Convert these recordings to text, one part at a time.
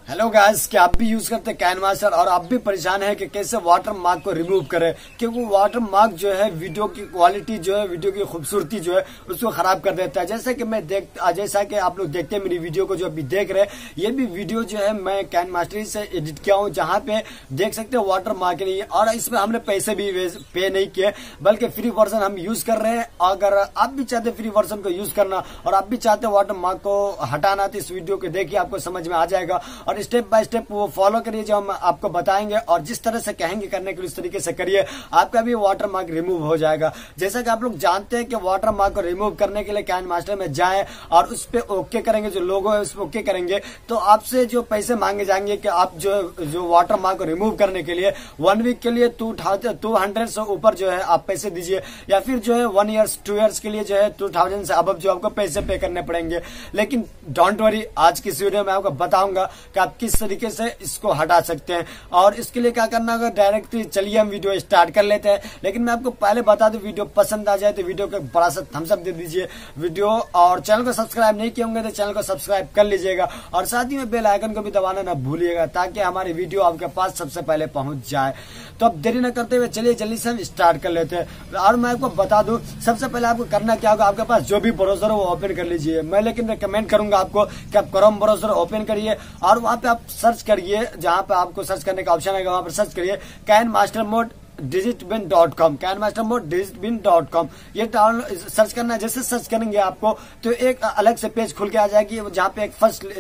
Hello guys, क्या आप भी यूज करते हैं कैन मास्टर और आप भी परेशान है कि कैसे वाटर मार्क को रिमूव करें, क्योंकि वाटर मार्क जो है वीडियो की क्वालिटी जो है, वीडियो की खूबसूरती जो है उसको खराब कर देता है। जैसा कि आप लोग देखते हैं मेरी वीडियो को जो अभी देख रहे हैं, ये भी वीडियो जो है मैं कैन मास्टर से एडिट किया हूँ, जहाँ पे देख सकते हैं वाटर मार्क नहीं है और इसमें हमने पैसे भी पे नहीं किए, बल्कि फ्री वर्जन हम यूज कर रहे हैं। अगर आप भी चाहते फ्री वर्जन को यूज करना और आप भी चाहते वाटर मार्क को हटाना, तो इस वीडियो को देखिए, आपको समझ में आ जाएगा और स्टेप बाय स्टेप वो फॉलो करिए जो हम आपको बताएंगे और जिस तरह से कहेंगे करने के लिए उस तरीके से करिए, आपका भी वाटर मार्क रिमूव हो जाएगा। जैसा कि आप लोग जानते हैं कि वाटर मार्क को रिमूव करने के लिए कैन मास्टर में जाएं और उस पे ओके करेंगे, जो लोगो है उस पे ओके करेंगे, तो आपसे जो पैसे मांगे जाएंगे कि आप जो वाटर मार्क को रिमूव करने के लिए 1 वीक के लिए 200 से ऊपर जो है आप पैसे दीजिए, या फिर जो है 1 ईयर 2 ईयर्स के लिए जो है 2000 से अब जो आपको पैसे पे करने पड़ेंगे। लेकिन डोंट वरी, आज की इस वीडियो में आपको बताऊंगा कि आप किस तरीके से इसको हटा सकते हैं और इसके लिए क्या करना होगा। डायरेक्टली चलिए हम वीडियो स्टार्ट कर लेते हैं, लेकिन मैं आपको पहले बता दूं, वीडियो पसंद आ जाए तो वीडियो को बड़ा सा थम्स अप दे दीजिए वीडियो, और चैनल को सब्सक्राइब नहीं किए होंगे तो चैनल को सब्सक्राइब कर लीजिएगा और साथ ही में बेल आइकन को भी दबाना ना भूलिएगा, ताकि हमारी वीडियो आपके पास सबसे पहले पहुंच जाए। तो अब देरी न करते हुए चलिए जल्दी से हम स्टार्ट कर लेते हैं। और मैं आपको बता दूं, सबसे पहले आपको करना क्या होगा, आपके पास जो भी ब्राउजर हो वो ओपन कर लीजिए। मैं लेकिन रिकमेंड करूंगा आपको कि आप क्रोम ब्राउजर ओपन करिए और वहां पे आप सर्च करिए, जहां पे आपको सर्च करने का ऑप्शन आएगा वहां पर सर्च करिए KineMaster mod digitbin.com, KineMaster mod digitbin.com। ये सर्च करना है। जैसे सर्च करेंगे आपको तो एक अलग से पेज खुल के आ जाएगी, जहाँ पे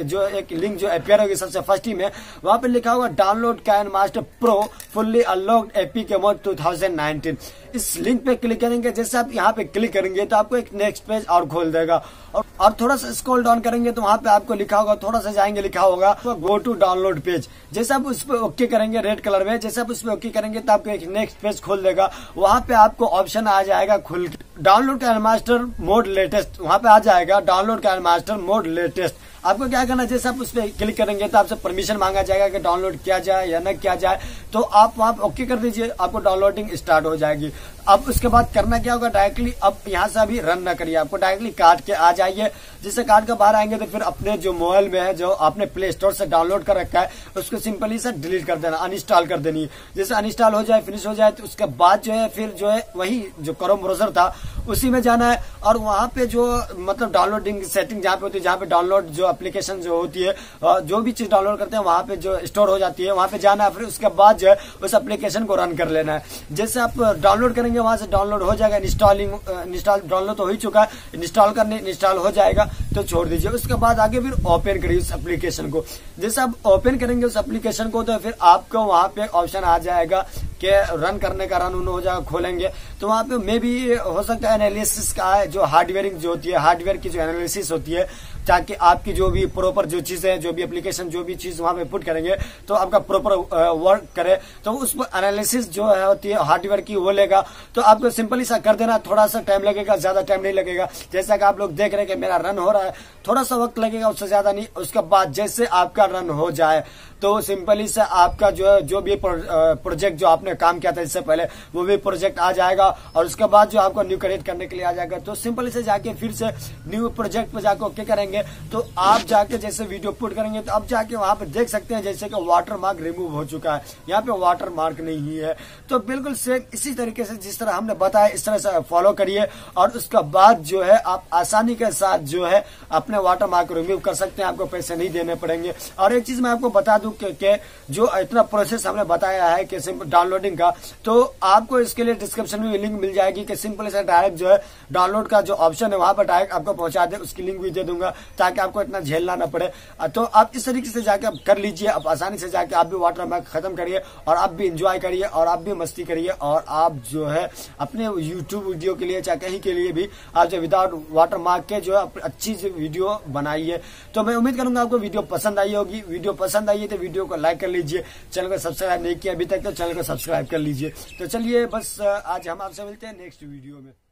एक लिंक जो अपेयर होगी सबसे फर्स्ट ही में, वहां पे लिखा होगा download KineMaster pro fully unlocked APK mod 2019। इस लिंक पे क्लिक करेंगे, जैसे आप यहाँ पे क्लिक करेंगे तो आपको एक नेक्स्ट पेज और खोल देगा और थोड़ा सा स्क्रॉल डाउन करेंगे तो वहां पे आपको लिखा होगा, थोड़ा सा जाएंगे लिखा होगा गो टू डाउनलोड पेज। जैसे आप उस पर ओके करेंगे रेड कलर में, जैसे आप उस पर ओके करेंगे तो आपको एक नेक्स्ट पेज खोल देगा। वहां पे आपको ऑप्शन आ जाएगा खुल के download KineMaster mod latest, वहां पे आ जाएगा download KineMaster mod latest. आपको क्या करना है, जैसे आप उस पर क्लिक करेंगे तो आपसे परमिशन मांगा जाएगा कि डाउनलोड किया जाए या न किया जाए, तो आप वहां ओके कर दीजिए, आपको डाउनलोडिंग स्टार्ट हो जाएगी। अब उसके बाद करना क्या होगा, डायरेक्टली अब यहाँ से अभी रन ना करिए, आपको डायरेक्टली काट के आ जाइए। जिससे काट के बाहर आएंगे तो फिर अपने जो मोबाइल में है, जो आपने प्ले स्टोर से डाउनलोड कर रखा है, उसको सिंपली से डिलीट कर देना, अनइंस्टॉल कर देनी है। जैसे अनइंस्टॉल हो जाए, फिनिश हो जाए, तो उसके बाद जो है फिर जो है वही जो क्रोम ब्राउजर था उसी में जाना है और वहां पे जो मतलब डाउनलोडिंग सेटिंग जहाँ पे होती है, जहाँ पे डाउनलोड जो एप्लीकेशन जो होती है, जो भी चीज डाउनलोड करते हैं वहां पे जो स्टोर हो जाती है, वहां पे जाना है। फिर उसके बाद जो है उस एप्लीकेशन को रन कर लेना है। जैसे आप डाउनलोड करेंगे वहां से डाउनलोड हो जाएगा, इंस्टॉल डाउनलोड तो हो ही चुका है, इंस्टॉल हो जाएगा तो छोड़ दीजिए। उसके बाद आगे फिर ओपन करिए उस एप्लीकेशन को। जैसे आप ओपन करेंगे उस एप्लीकेशन को तो फिर आपको वहां पे ऑप्शन आ जाएगा कि रन करने का, रन हो जाएगा। खोलेंगे तो वहां पे मे भी हो सकता है एनालिसिस का है, जो हार्डवेयरिंग जो होती है, हार्डवेयर की जो एनालिसिस होती है, ताकि आपकी जो भी प्रॉपर जो चीजें हैं, जो भी एप्लीकेशन जो भी चीज वहां पे पुट करेंगे तो आपका प्रॉपर वर्क करे, तो उस पर एनालिसिस जो है होती है हार्डवेयर की वो लेगा। तो आपको सिंपली सा कर देना, थोड़ा सा टाइम लगेगा, ज्यादा टाइम नहीं लगेगा। जैसा कि आप लोग देख रहे हैं कि मेरा रन हो रहा है, थोड़ा सा वक्त लगेगा, उससे ज्यादा नहीं। उसके बाद जैसे आपका रन हो जाए तो सिंपली से आपका जो भी प्रोजेक्ट जो आपने काम किया था इससे पहले, वो भी प्रोजेक्ट आ जाएगा और उसके बाद जो आपको न्यू क्रिएट करने के लिए आ जाएगा। तो सिंपली से जाके फिर से न्यू प्रोजेक्ट पे जाकर ओके करेंगे तो आप जाके जैसे वीडियो पुट करेंगे तो अब जाके वहां पे देख सकते हैं जैसे कि वाटर मार्क रिमूव हो चुका है, यहाँ पे वाटर मार्क नहीं है। तो बिल्कुल सेम इसी तरीके से जिस तरह हमने बताया इस तरह से फॉलो करिए और उसके बाद जो है आप आसानी के साथ जो है अपने वाटर मार्क को रिमूव कर सकते हैं, आपको पैसे नहीं देने पड़ेंगे। और एक चीज मैं आपको बता दूं कि जो इतना प्रोसेस हमने बताया है कि सिंपल डाउनलोडिंग का, तो आपको इसके लिए डिस्क्रिप्शन में लिंक मिल जाएगी कि सिंपल से डायरेक्ट जो है डाउनलोड का जो ऑप्शन है वहां पर डायरेक्ट आपको पहुंचा दे, उसकी लिंक भी दे दूंगा ताकि आपको इतना झेलना न पड़े। तो आप इस तरीके से जाके आप कर लीजिए, आप आसानी से जाके आप भी वाटर मार्क खत्म करिए और आप भी इंजॉय करिए और आप भी मस्ती करिए और आप जो है अपने यूट्यूब वीडियो के लिए चाहे कहीं के लिए भी आप जो विदाउट वाटर मार्क के जो है अच्छी वीडियो बनाइए। तो मैं उम्मीद करूंगा आपको वीडियो पसंद आई होगी। वीडियो पसंद आई है तो वीडियो को लाइक कर लीजिए, चैनल को सब्सक्राइब नहीं किया अभी तक तो चैनल को सब्सक्राइब कर लीजिए। तो चलिए बस आज हम आपसे मिलते हैं नेक्स्ट वीडियो में।